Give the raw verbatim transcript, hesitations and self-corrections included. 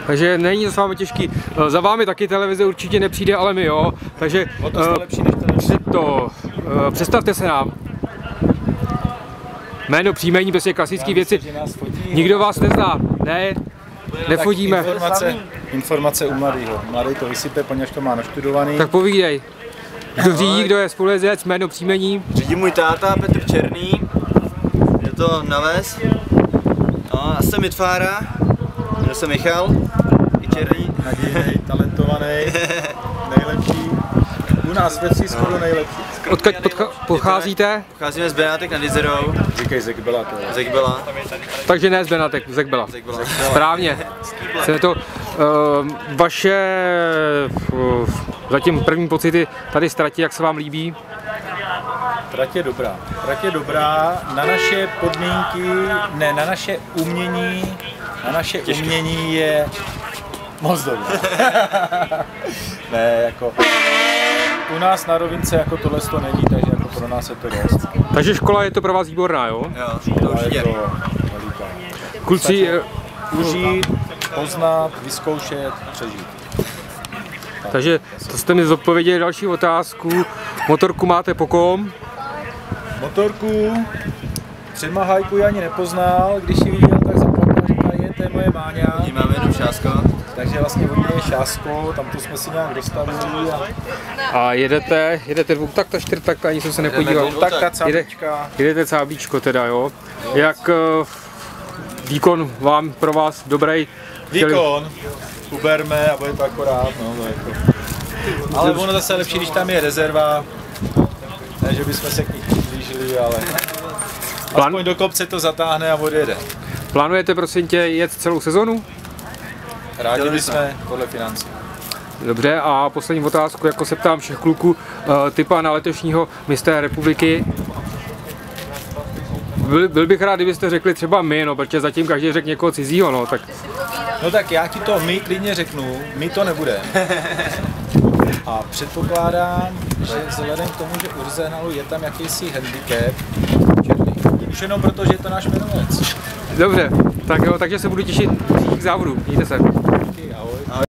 takže není to s vámi těžký. Za vámi taky televize určitě nepřijde, ale my jo, takže o to uh, lepší než televize. To, uh, představte se nám. Jméno, příjmení, prostě klasické věci. Nikdo vás nezná, ne? Nefotíme. Informace, informace u mladého. Mladý to vysype, poněž to má naštudovaný. Tak povídej. Kdo řídí, kdo je spolujezdec, jméno, příjmení? Řídí můj táta, Petr Černý. Je to naves. No, a jsem Mitfára. Jmenuji se Michal. I Černý. Nadějnej, talentovaný, nejlepší. U nás ve vsi skoro nejlepší. Odkud pocházíte? Pocházíme z Benátek nad Jizerou. Říkej Zekbela to je. Zekbela. Takže ne z Benátek, Zekbela. Zekbela. Správně. Je to uh, vaše uh, zatím první pocity tady z trati, jak se vám líbí? Trať je dobrá. Trať je dobrá na naše podmínky, ne, na naše umění, na naše Těžké. umění je moc dobrá. Ne, jako u nás na rovince jako tohle to není, takže jako pro nás je to dost. Takže škola je to pro vás výborná, jo? Jo, to určitě. Kluci, užít, poznat, vyzkoušet, přežít. Tak. Takže to jste mi zodpověděli další otázku. Motorku máte po kom? Motorku předma hajku já ani nepoznal, když ji viděl, tak zaplakal, říkal, je, to je moje Máňa. Ji máme jenom Šásko. Takže vlastně od něj je Šásko, tam to jsme si nějak dostavili. A, a jedete, jedete dvoutakt, čtyřtakt, ani jsem se nepodíval. Dvoutakt, cábíčka. Jedete cábíčko teda, jo. Jak uh, výkon vám pro vás dobrý? Výkon, uberme a bude to akorát, no, to jako. Ale ono zase lepší, když tam je rezerva. Ne, že bychom se k ní přiblížili, ale Plan... aspoň do kopce to zatáhne a odjede. Plánujete prosím tě jet celou sezonu? Rádi bychom podle financí. Dobře, a poslední otázku, jako se ptám všech kluků, typa na letošního mistra republiky. Byl, byl bych rád, kdybyste řekli třeba my, no, protože zatím každý řekl někoho cizího, no, tak... No tak já ti to my klidně řeknu, my to nebude. A předpokládám, že vzhledem k tomu, že u Rozenalu je tam jakýsi handicap, už jenom proto, že je to náš jmenovec. Dobře, tak jo, takže se budu těšit k závodu, mějte se.